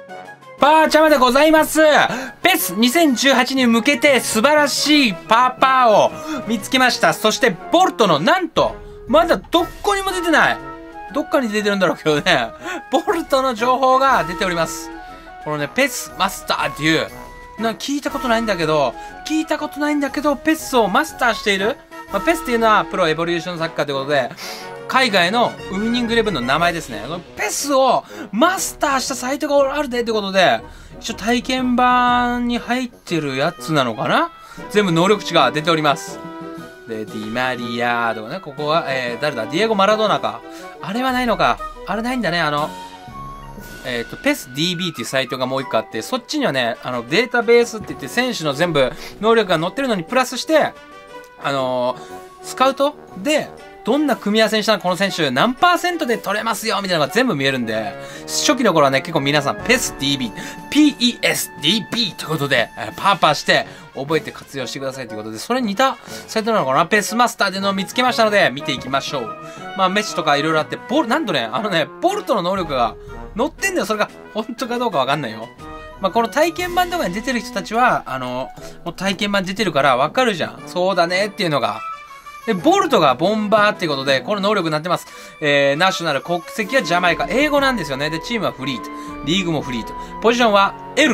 パーちゃまでございます。ペス2018に向けて素晴らしいパーを見つけました。そしてボルトのなんと、まだどこにも出てない。どっかに出てるんだろうけどね。ボルトの情報が出ております。このね、ペスマスターっていう、聞いたことないんだけど、ペスをマスターしている。ペスっていうのはプロエボリューションサッカーということで、海外のウイニングイレブンの名前ですね。ペスをマスターしたサイトがあるでってことで、一応体験版に入ってるやつなのかな。全部能力値が出ております。で、ディマリアとかね、ここは、誰だディエゴ・マラドーナか。あれはないのか。あれないんだね、ペス DB っていうサイトがもう一個あって、そっちにはね、データベースって言って選手の全部能力が載ってるのにプラスして、スカウトで、どんな組み合わせにしたらこの選手何%で取れますよみたいなのが全部見えるんで、初期の頃はね、結構皆さん PESDB、PESDB ということで、パーして覚えて活用してくださいということで、それに似たサイトなのかな。ペスマスターでのを見つけましたので、見ていきましょう。メッシとかいろいろあって、なんとね、ボルトの能力が載ってんだよ。それが本当かどうかわかんないよ。この体験版とかに出てる人たちは、もう体験版出てるからわかるじゃん。そうだねっていうのが。で、ボルトがボンバーっていうことで、この能力になってます。ナショナル、国籍はジャマイカ、英語なんですよね。で、チームはフリート。リーグもフリート。ポジションは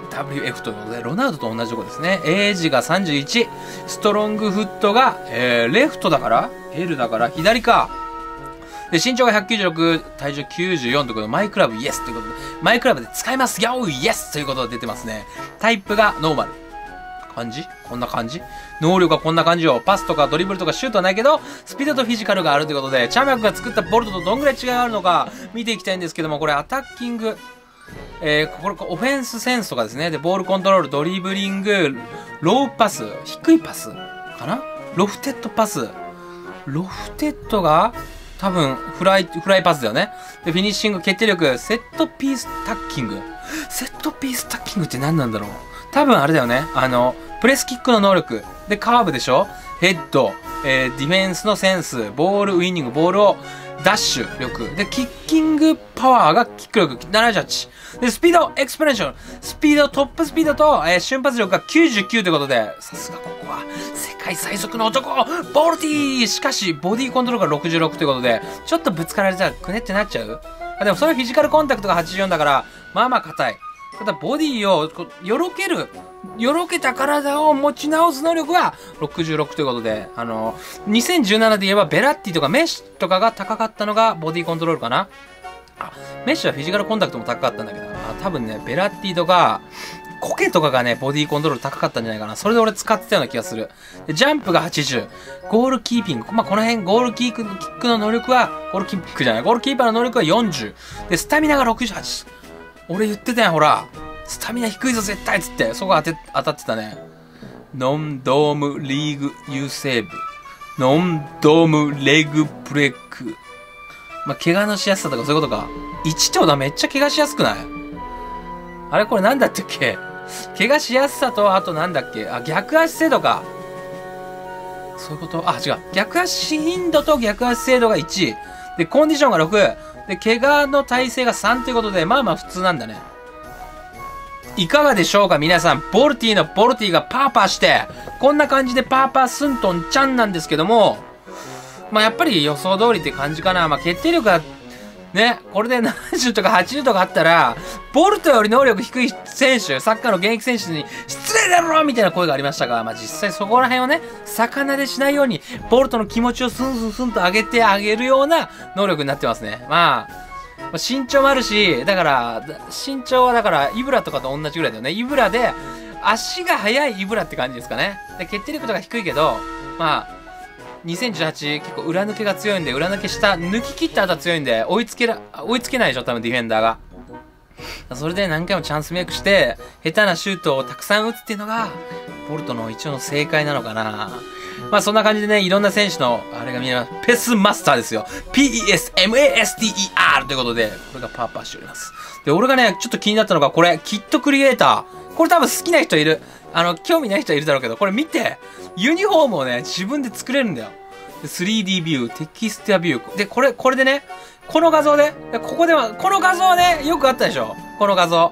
LWF ということで、ロナウドと同じとこですね。エイジが31。ストロングフットが、レフトだから ?L だから左か。で、身長が196、体重94ということで、マイクラブイエスということで、マイクラブで使いますよイエスということで出てますね。タイプがノーマル。こんな感じ能力はこんな感じよ。パスとかドリブルとかシュートはないけど、スピードとフィジカルがあるということで、チャンマクが作ったボルトとどんぐらい違いがあるのか見ていきたいんですけども、これアタッキング、これオフェンスセンスとかですね。で、ボールコントロール、ドリブリング、ローパス、低いパスかな、ロフテッドパス。ロフテッドが多分フライパスだよね。で、フィニッシング、決定力、セットピースタッキング。セットピースタッキングって何なんだろう。多分あれだよね。プレスキックの能力。で、カーブでしょ、ヘッド、ディフェンスのセンス、ボールウィニング、ボールをダッシュ力。で、キッキングパワーがキック力78。で、スピードエクスポネンション。スピード、トップスピードと、瞬発力が99ということで、さすがここは世界最速の男、ボルティー。しかし、ボディコントロールが66ということで、ちょっとぶつかられたらくねってなっちゃう。でもそれフィジカルコンタクトが84だから、まあまあ硬い。ただボディをよろけた体を持ち直す能力は66ということで、2017で言えばベラッティとかメッシとかが高かったのがボディコントロールかな。メッシはフィジカルコンタクトも高かったんだけど、多分ね、ベラッティとか、コケとかがね、ボディコントロール高かったんじゃないかな。それで俺使ってたような気がする。で、ジャンプが80。ゴールキーピング。この辺、ゴールキックの能力は、ゴールキーパーの能力は40。で、スタミナが68。俺言ってたやん、ほら。スタミナ低いぞ、絶対っつって。そこ当たってたね。ノンドームリーグユーセーブ。ノンドームレグブレック。怪我のしやすさとかそういうことか。1ってことはめっちゃ怪我しやすくない？あれこれなんだったっけ？怪我しやすさと、あとなんだっけ？逆足精度か。そういうこと？違う。逆足頻度と逆足精度が1。で、コンディションが6。で、怪我の耐性が3ということで、まあまあ普通なんだね。いかがでしょうか皆さん。ボルティがパーして、こんな感じでパースントンちゃんなんですけども、やっぱり予想通りって感じかな。決定力が、ね、これで70とか80とかあったら、ボルトより能力低い選手、サッカーの現役選手に、失礼だろみたいな声がありましたが、実際そこら辺をね、逆なでしないように、ボルトの気持ちをスンと上げてあげるような能力になってますね。身長もあるし、身長はイブラとかと同じぐらいだよね。イブラで、足が速いイブラって感じですかね。で、決定力とか低いけど、2018結構裏抜けが強いんで、裏抜け抜き切った後は強いんで、追いつけないでしょ、多分ディフェンダーが。それで何回もチャンスメイクして、下手なシュートをたくさん打つっていうのが、ボルトの一応の正解なのかな。そんな感じでね、いろんな選手の、あれが見えます。ペスマスターですよ。PESMASTER ということで、これがパーしております。で、俺がね、ちょっと気になったのが、これ、キットクリエイター。これ多分好きな人いる。興味ない人はいるだろうけど、これ見て、ユニフォームをね、自分で作れるんだよ。3D ビュー、テキストビュー。で、これでね、この画像で、この画像ね、よくあったでしょこの画像。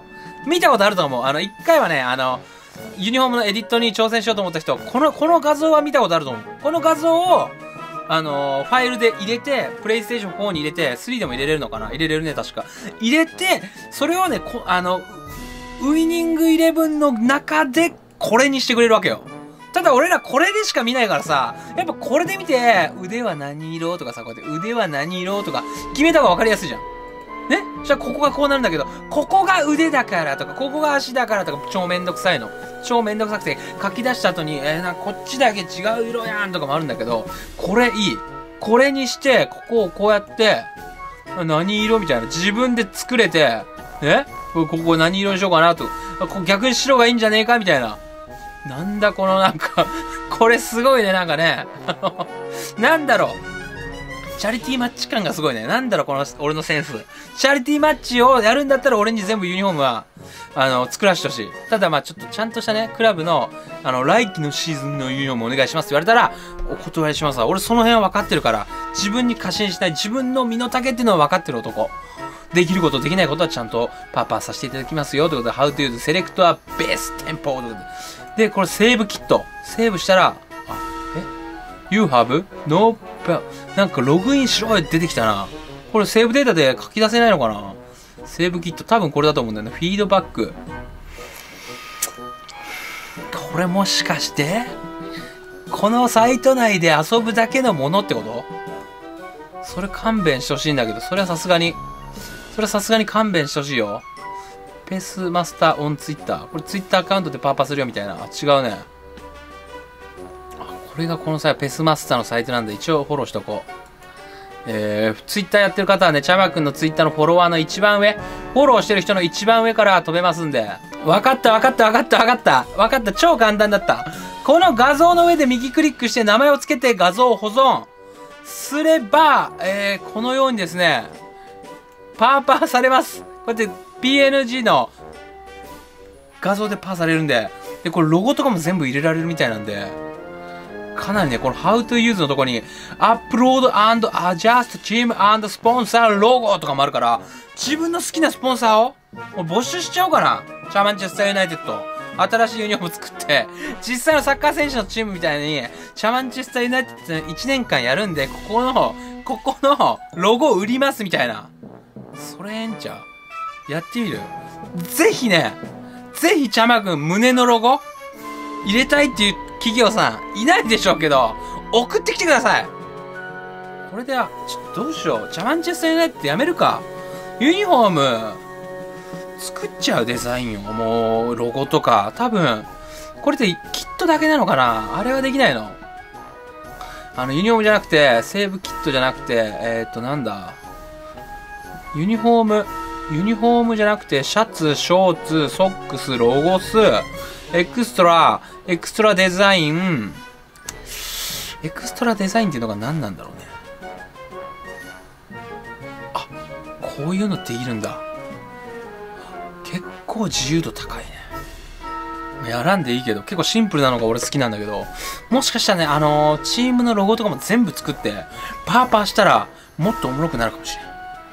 見たことあると思う。一回はね、ユニフォームのエディットに挑戦しようと思った人、この画像は見たことあると思う。この画像を、ファイルで入れて、プレイステーション4に入れて、3でも入れれるのかな？入れれるね、確か。入れて、それをね、ウイニングイレブンの中で、これにしてくれるわけよ。ただ俺らこれでしか見ないからさ、やっぱこれで見て、腕は何色とかさ、こうやって腕は何色とか決めた方が分かりやすいじゃん。ね？じゃあここがこうなるんだけど、ここが腕だからとか、ここが足だからとか、超めんどくさいの。超めんどくさくて、書き出した後に、こっちだけ違う色やんとかもあるんだけど、これいい。これにして、ここをこうやって、何色みたいな。自分で作れて、ね？ここ何色にしようかなと。逆に白がいいんじゃねえかみたいな。なんだこのなんかこれすごいね、なんかね。なんだろう。チャリティーマッチ感がすごいね。なんだろう、俺のセンス。チャリティーマッチをやるんだったら俺に全部ユニフォームは、作らせてほしい。ただまあちょっとちゃんとしたね、クラブの、来季のシーズンのユニフォームお願いしますって言われたら、お断りしますわ。俺その辺は分かってるから、自分に過信しない、自分の身の丈っていうのは分かってる男。できること、できないことはちゃんとパーさせていただきますよ。ということで、How to use select a base tempo ということで。で、これセーブキット。セーブしたら、You have no, なんかログインしろよって出てきたな。これセーブデータで書き出せないのかな？セーブキット、多分これだと思うんだよね。フィードバック。これもしかして、このサイト内で遊ぶだけのものってこと？それ勘弁してほしいんだけど、それはさすがに勘弁してほしいよ。ペースマスターオンツイッター。これツイッターアカウントでパーパするよみたいな。違うね。これがこのペースマスターのサイトなんで一応フォローしとこう。ツイッターやってる方はね、チャマくんのツイッターのフォロワーの一番上、フォローしてる人の一番上から飛べますんで。わかった、超簡単だった。この画像の上で右クリックして名前をつけて画像を保存すれば、このようにですね、パーされます。こうやって PNG の画像でパーされるんで、で、これロゴとかも全部入れられるみたいなんで、かなりね、この How to use のとこに Upload and Adjust Team and Sponsor Logo とかもあるから、自分の好きなスポンサーをもう募集しちゃおうかな。チャマンチェスターユナイテッド。新しいユニフォーム作って、実際のサッカー選手のチームみたいに、チャマンチェスターユナイテッドで1年間やるんで、ここのロゴ売りますみたいな。それええんちゃう？やってみる？ぜひね、ぜひチャマくん胸のロゴ入れたいっていう企業さんいないでしょうけど、送ってきてください。これでどうしよう。チャマンチェスターユナイテッドやめるか。ユニフォーム作っちゃうデザインを、もうロゴとか多分これでキットだけなのかな。あれはできないの？ユニフォームじゃなくてセーブキットじゃなくてなんだ、ユニフォームじゃなくてシャツ、ショーツ、ソックス、ロゴス、エクストラデザイン。エクストラデザインっていうのが何なんだろうね。あ、こういうのできるんだ。結構自由度高いね。やらんでいいけど、結構シンプルなのが俺好きなんだけど、もしかしたらね、チームのロゴとかも全部作って、パーしたら、もっとおもろくなるかもしれ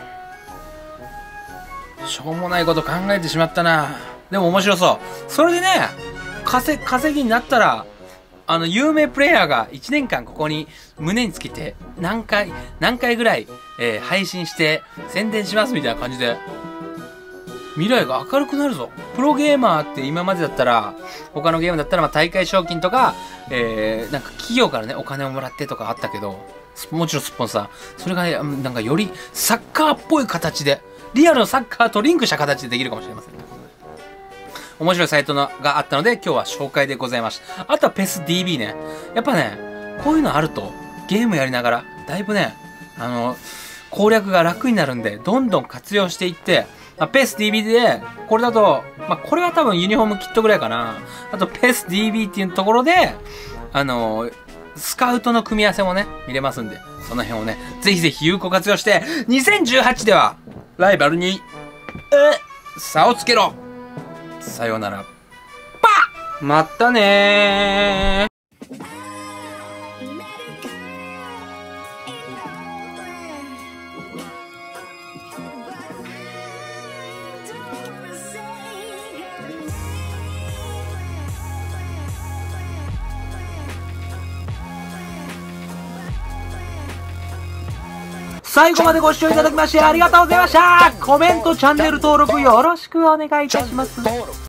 ん。しょうもないこと考えてしまったな。でも面白そう。それでね、稼ぎになったら、有名プレイヤーが1年間ここに胸につけて、何回ぐらい、配信して宣伝しますみたいな感じで、未来が明るくなるぞ。プロゲーマーって今までだったら、他のゲームだったら大会賞金とか、なんか企業からね、お金をもらってとかあったけど、もちろんスポンサー。それがね、なんかよりサッカーっぽい形で、リアルのサッカーとリンクした形でできるかもしれません。面白いサイトがあったので、今日は紹介でございました。あとは PESDB ね。やっぱね、こういうのあると、ゲームやりながら、だいぶね、攻略が楽になるんで、どんどん活用していって、PESDB で、これだと、これは多分ユニフォームキットぐらいかな。あと PESDB っていうところで、スカウトの組み合わせもね、見れますんで、その辺をね、ぜひぜひ有効活用して、2018では、ライバルに、差をつけろ。さようなら。パッ！またねー。 最後までご視聴いただきましてありがとうございました。コメント、チャンネル登録よろしくお願いいたします。